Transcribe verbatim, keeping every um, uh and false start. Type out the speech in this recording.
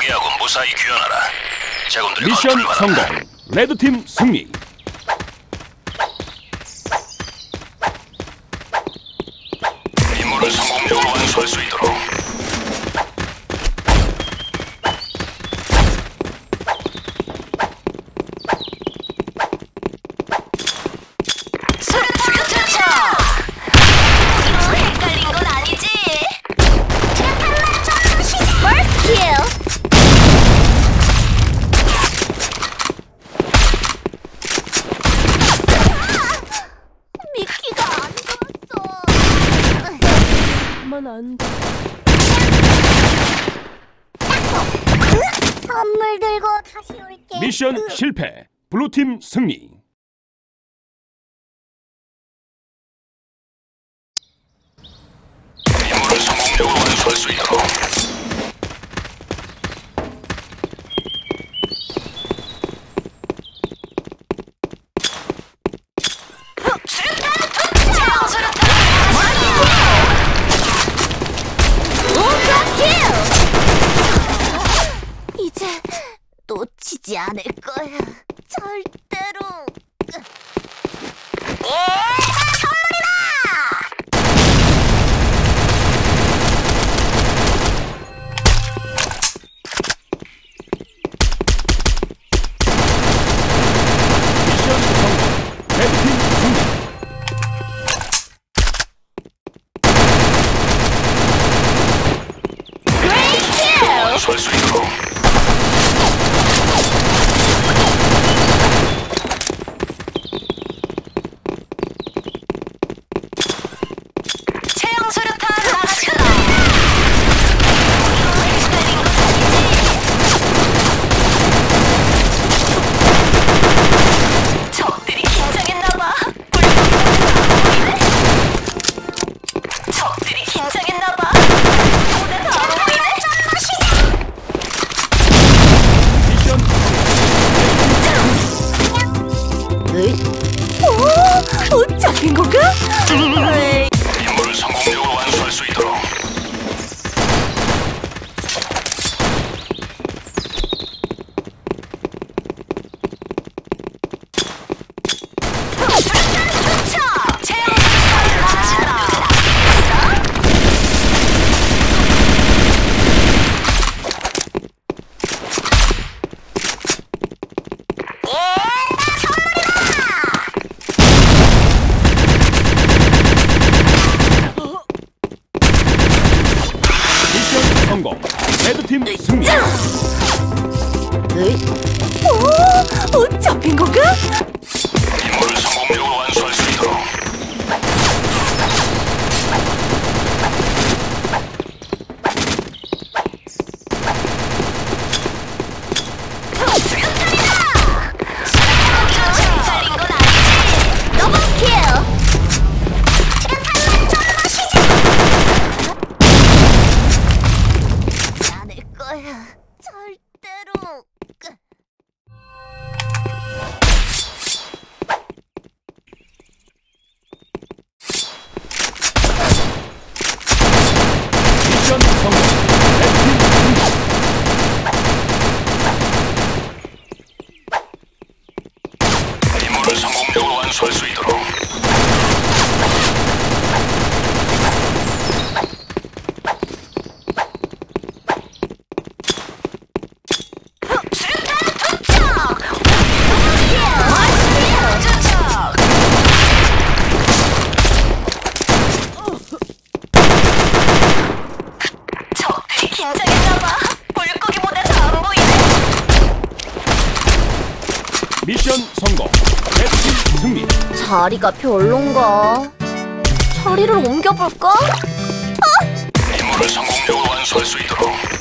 파괴하고 무사히 귀환하라. 제군들 미션 성공. 레드팀 승리. 임무를 성공적으로 완수할 수 있도록. 안 돼. 선물 들고 다시 올게. 미션 실패. 블루팀 승리. 임무를 성공적으로 완수할 수 있도록. 이제 놓치지 않을 거야. 절대로. 완수할 수 있도록. 오, 잡힌 건가? 임무를 성공적으로 완수할 수 있도록. 성공. 레드팀 승리. 오, 오, 잡힌 건가? 임무를 성공적으로 완수할 수 있도록. 절대로. 미션 성공. 레드팀 승리. 임무를 성공적으로 완수할 수 있도록. 미션 성공. 레드팀 승리. 자리가 별론가? 자리를 옮겨볼까? 임무를 성공적으로 완수할 수 있도록.